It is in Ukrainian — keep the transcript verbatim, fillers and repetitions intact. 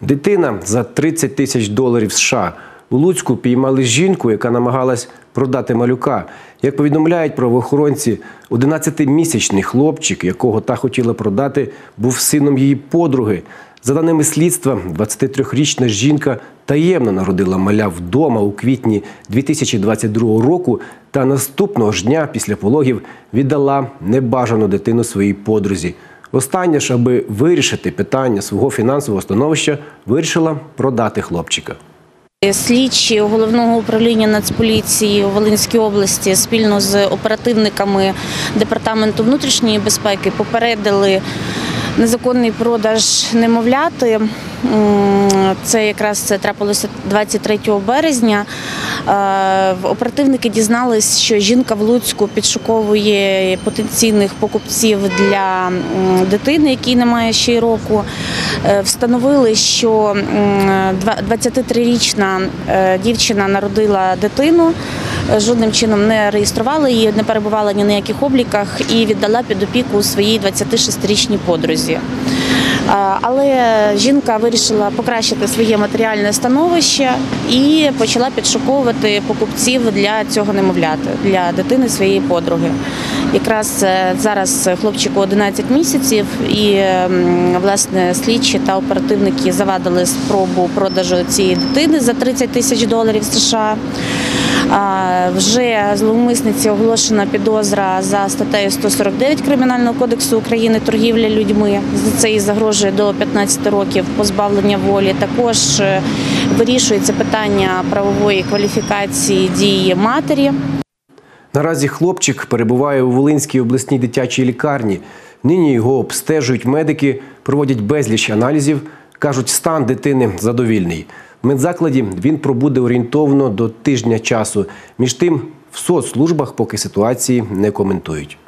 Дитина за тридцять тисяч доларів США. У Луцьку піймали жінку, яка намагалась продати малюка. Як повідомляють правоохоронці, одинадцятимісячний хлопчик, якого та хотіла продати, був сином її подруги. За даними слідства, двадцятитрирічна жінка таємно народила маля вдома у квітні дві тисячі двадцять другого року та наступного ж дня після пологів віддала небажану дитину своїй подрузі. Остання ж, аби вирішити питання свого фінансового становища, вирішила продати хлопчика. Слідчі Головного управління Нацполіції у Волинській області спільно з оперативниками Департаменту внутрішньої безпеки попередили незаконний продаж немовляти. Це якраз це трапилося двадцять третього березня. Оперативники дізнались, що жінка в Луцьку підшуковує потенційних покупців для дитини, якій немає ще й року. Встановили, що двадцятитрирічна дівчина народила дитину, жодним чином не реєструвала її, не перебувала ні на яких обліках і віддала під опіку своїй двадцятишестирічній подрузі. Але жінка вирішила покращити своє матеріальне становище і почала підшуковувати покупців для цього немовляти, для дитини своєї подруги. Якраз зараз хлопчику одинадцять місяців і, власне, слідчі та оперативники завадили спробу продажу цієї дитини за тридцять тисяч доларів США. Вже зловмисниці оголошена підозра за статтею сто сорок дев'ять Кримінального кодексу України «Торгівля людьми». За це їй загрожує до п'ятнадцяти років позбавлення волі. Також вирішується питання правової кваліфікації дії матері. Наразі хлопчик перебуває у Волинській обласній дитячій лікарні. Нині його обстежують медики, проводять безліч аналізів. Кажуть, стан дитини задовільний. В медзакладі він пробуде орієнтовно до тижня часу. Між тим, в соцслужбах поки ситуації не коментують.